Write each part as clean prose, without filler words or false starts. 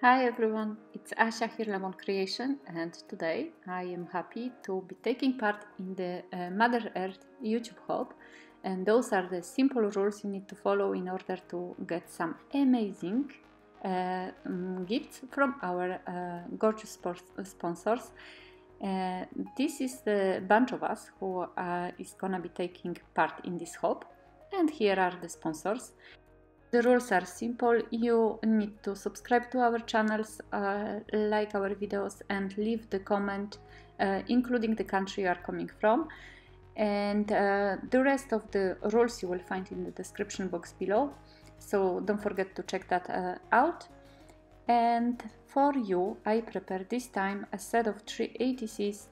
Hi everyone, it's Asha here, Lemon Creation, and today I am happy to be taking part in the Mother Earth YouTube Hub, and those are the simple rules you need to follow in order to get some amazing gifts from our gorgeous sponsors. This is the bunch of us who is gonna be taking part in this hub, and here are the sponsors. The rules are simple. You need to subscribe to our channels, like our videos, and leave the comment including the country you are coming from. And the rest of the rules you will find in the description box below, so don't forget to check that out. And for you I prepared this time a set of 3 ATCs,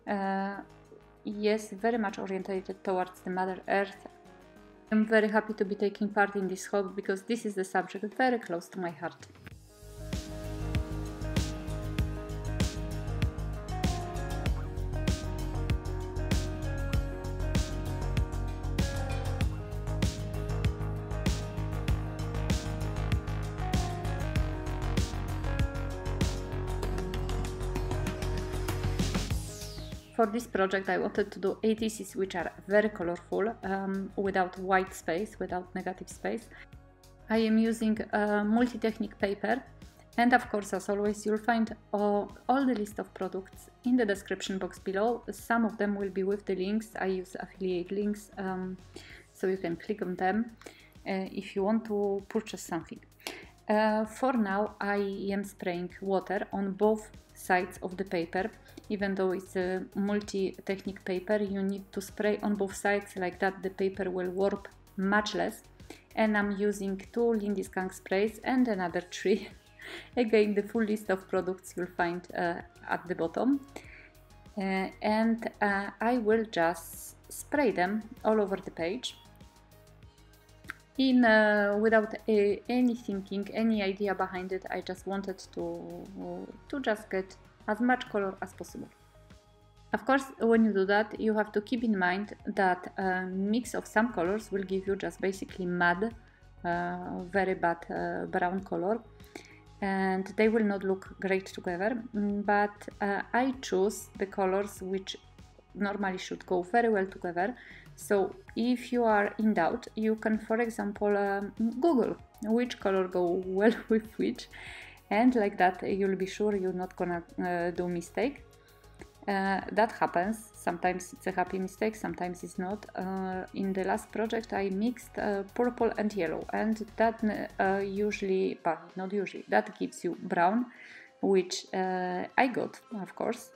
yes, very much orientated towards the Mother Earth. I'm very happy to be taking part in this hub because this is the subject very close to my heart. For this project I wanted to do ATCs which are very colorful, without white space, without negative space. I am using multi-technique paper, and of course, as always, you'll find all the list of products in the description box below. Some of them will be with the links. I use affiliate links, so you can click on them if you want to purchase something. For now I am spraying water on both sides of the paper. Even though it's a multi-technique paper, you need to spray on both sides, like that the paper will warp much less. And I'm using 2 Lindy Skunk sprays and another 3. Again, the full list of products you'll find at the bottom. I will just spray them all over the page without any thinking, any idea behind it. I just wanted to just get as much color as possible. Of course, when you do that, you have to keep in mind that a mix of some colors will give you just basically mud, very bad brown color, and they will not look great together. But I choose the colors which normally should go very well together. So if you are in doubt, you can, for example, Google which color go well with which, and like that you'll be sure you're not gonna do mistake. That happens. Sometimes it's a happy mistake, sometimes it's not. In the last project I mixed purple and yellow, and that usually, but not usually, that gives you brown, which I got, of course.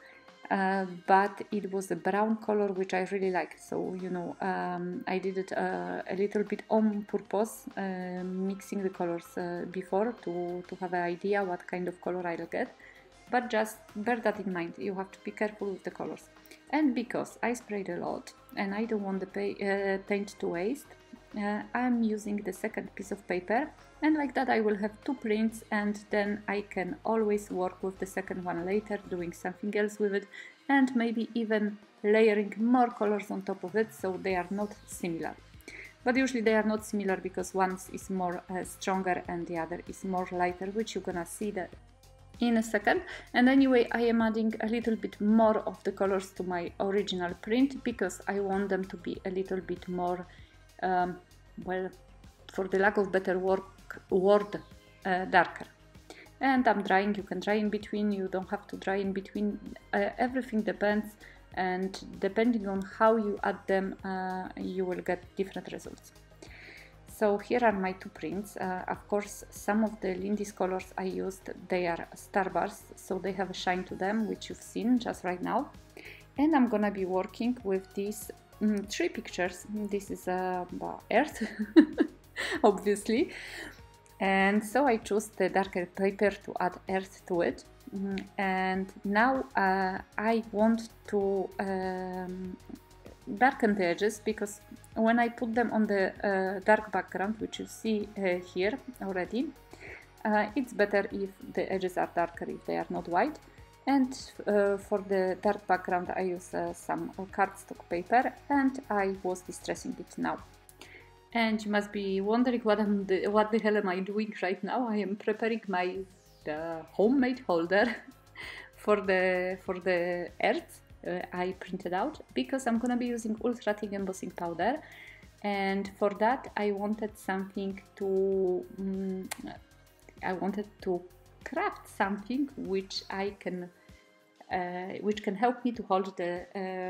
But it was a brown color which I really like, so you know, I did it a little bit on purpose, mixing the colors before to have an idea what kind of color I'll get. But just bear that in mind, you have to be careful with the colors. And because I sprayed a lot and I don't want the paint to waste, I'm using the second piece of paper, and like that I will have 2 prints, and then I can always work with the second one later, doing something else with it, and maybe even layering more colors on top of it, so they are not similar. But usually they are not similar because one is more stronger and the other is more lighter, which you're gonna see that in a second. And anyway, I am adding a little bit more of the colors to my original print because I want them to be a little bit more well, for the lack of better word, darker. And I'm drying. You can dry in between, you don't have to dry in between. Everything depends, and depending on how you add them, you will get different results. So here are my 2 prints. Of course, some of the Lindy's colors I used, they are starbursts, so they have a shine to them, which you've seen just right now. And I'm gonna be working with these 3 pictures. This is Earth, obviously. And so I chose the darker paper to add Earth to it. And now I want to darken the edges, because when I put them on the dark background, which you see here already, it's better if the edges are darker, if they are not white. And for the dark background I use some cardstock paper, and I was distressing it now. And you must be wondering what the hell am I doing right now. I am preparing my the homemade holder for the earth I printed out, because I'm gonna be using ultra thick embossing powder, and for that I wanted something to I wanted to craft something which can help me to hold the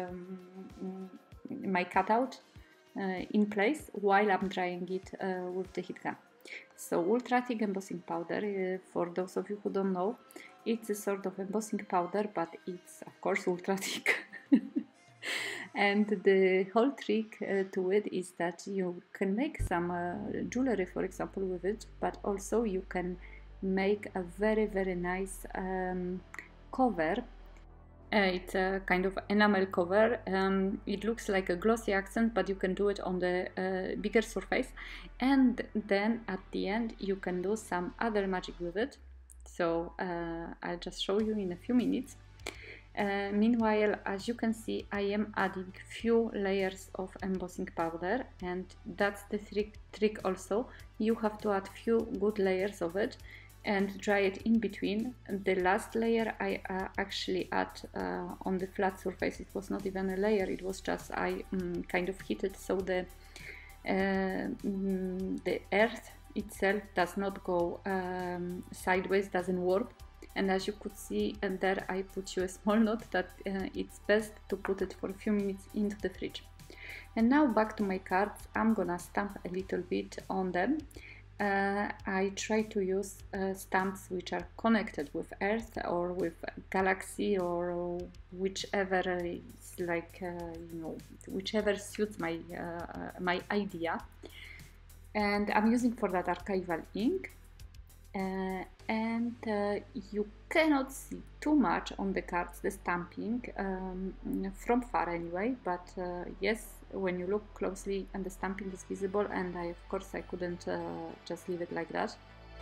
my cutout in place while I'm drying it with the heat gun. So ultra thick embossing powder, for those of you who don't know, it's a sort of embossing powder, but it's of course ultra thick. And the whole trick to it is that you can make some jewelry, for example, with it, but also you can make a very nice cover. It's a kind of enamel cover. It looks like a glossy accent, but you can do it on the bigger surface, and then at the end you can do some other magic with it. So I'll just show you in a few minutes. Meanwhile, as you can see, I am adding few layers of embossing powder, and that's the trick also. You have to add few good layers of it and dry it in between. The last layer I actually add on the flat surface. It was not even a layer, it was just I kind of heated so the earth itself does not go sideways, doesn't warp. And as you could see, and there I put you a small note that it's best to put it for a few minutes into the fridge. And now back to my cards. I'm gonna stamp a little bit on them. I try to use stamps which are connected with Earth or with Galaxy, or whichever is like you know, whichever suits my my idea. And I'm using for that archival ink. And you cannot see too much on the cards, the stamping, from far anyway, but yes, when you look closely and the stamping is visible, and of course I couldn't just leave it like that.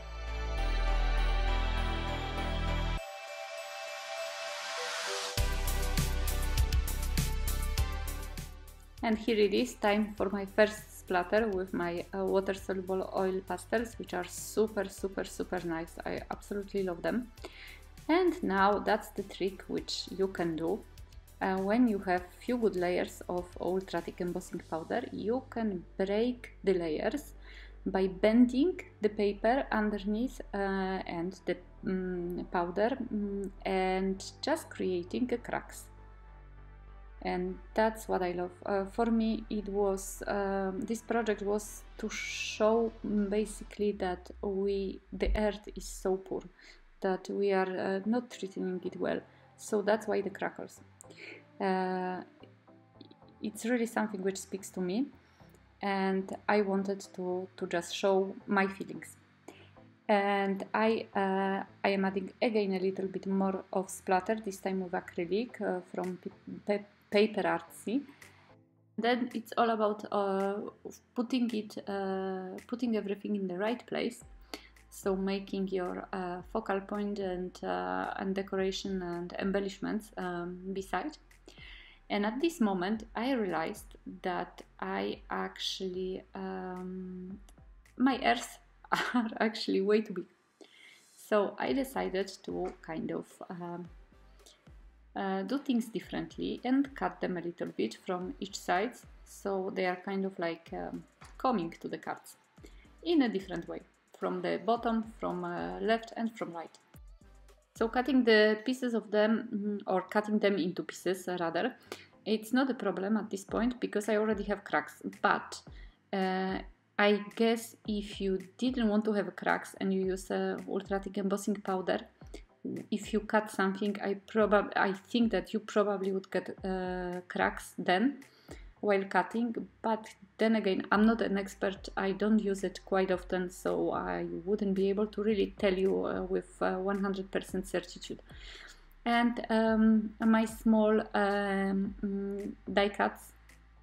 And here it is, time for my first splatter with my water-soluble oil pastels, which are super nice. I absolutely love them. And now that's the trick which you can do. When you have few good layers of ultra thick embossing powder, you can break the layers by bending the paper underneath and the powder and just creating a cracks. And that's what I love. For me, it was this project was to show basically that the earth is so poor, that we are not treating it well. So that's why the crackers. It's really something which speaks to me, and I wanted to just show my feelings. And I am adding again a little bit more of splatter, this time with acrylic from Paper Artsy. Then it's all about putting everything in the right place. So making your focal point and decoration and embellishments beside. And at this moment, I realized that I actually my earth are actually way too big. So I decided to kind of do things differently and cut them a little bit from each side, so they are kind of like coming to the cards in a different way, from the bottom, from left and from right. So cutting the pieces of them, or cutting them into pieces rather, it's not a problem at this point because I already have cracks, but I guess if you didn't want to have cracks and you use ultra thick embossing powder, if you cut something, I think that you probably would get cracks then while cutting, but then again, I'm not an expert, I don't use it quite often, so I wouldn't be able to really tell you with 100% certitude. And my small die cuts,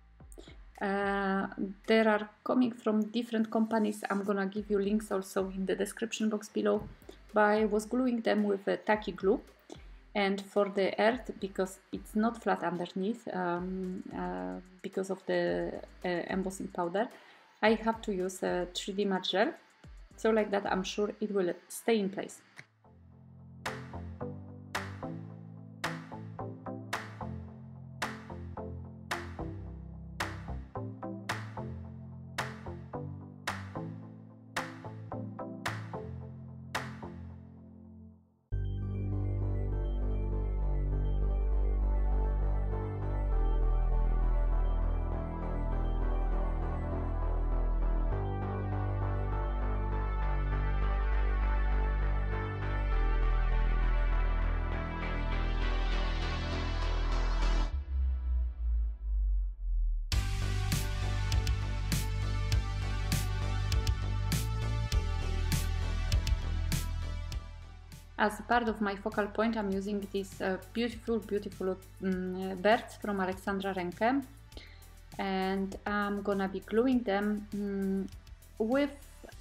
there are coming from different companies. I'm gonna give you links also in the description box below. But I was gluing them with a tacky glue, and for the earth, because it's not flat underneath because of the embossing powder, I have to use a 3D matte gel, so like that I'm sure it will stay in place. as part of my focal point, I'm using these beautiful birds from Alexandra Renke, and I'm gonna be gluing them with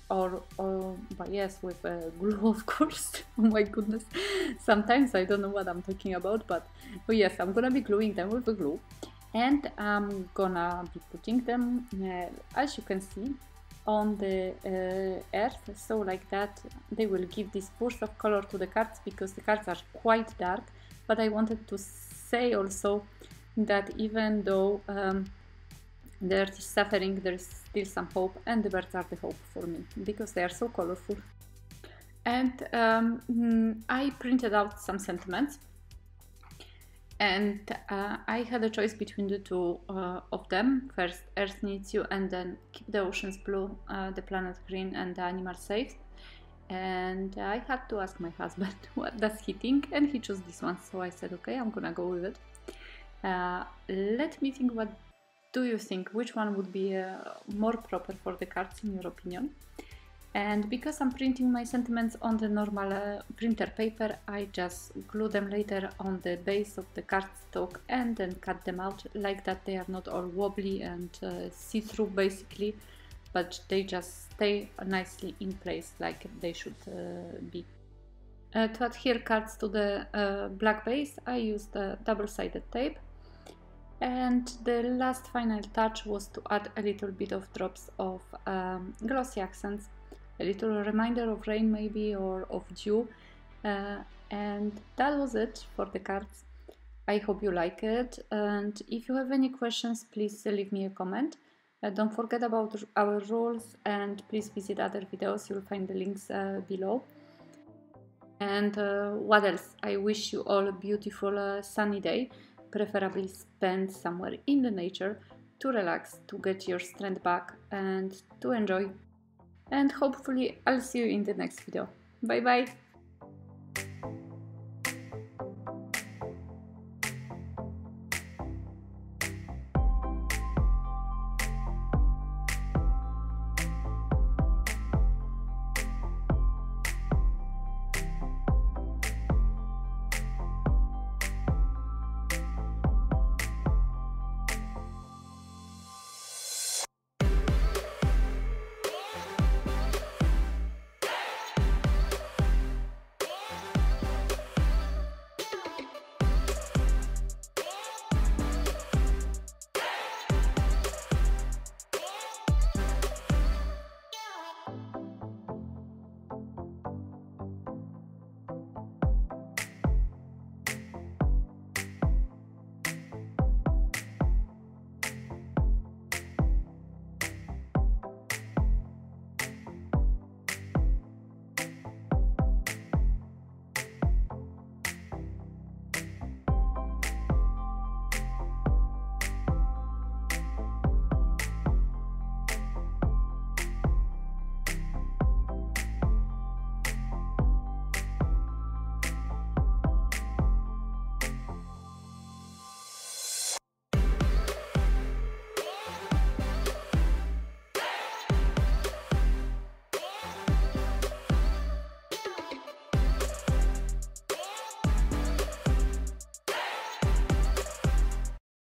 with glue, of course. Oh my goodness, sometimes I don't know what I'm talking about, but yes, I'm gonna be gluing them with the glue, and I'm gonna be putting them, as you can see, on the earth, so like that they will give this burst of color to the cards, because the cards are quite dark. But I wanted to say also that even though the earth is suffering, there is still some hope, and the birds are the hope for me, because they are so colorful. And I printed out some sentiments, and I had a choice between the two of them. First, Earth Needs You, and then Keep the Oceans Blue, the Planet Green, and the Animal Safe. And I had to ask my husband what does he think, and he chose this one, so I said okay, I'm gonna go with it. Let me think, what do you think? Which one would be more proper for the cards in your opinion? And because I'm printing my sentiments on the normal printer paper, I just glue them later on the base of the cardstock and then cut them out like that. They are not all wobbly and see-through basically, but they just stay nicely in place like they should be. To adhere cards to the black base, I used double-sided tape. And the last final touch was to add a little bit of drops of glossy accents, a little reminder of rain maybe, or of dew, and that was it for the cards. I hope you like it, and if you have any questions, please leave me a comment. Don't forget about our rules, and please visit other videos, you'll find the links below. And what else? I wish you all a beautiful sunny day, preferably spent somewhere in the nature, to relax, to get your strength back, and to enjoy. And hopefully I'll see you in the next video. Bye bye!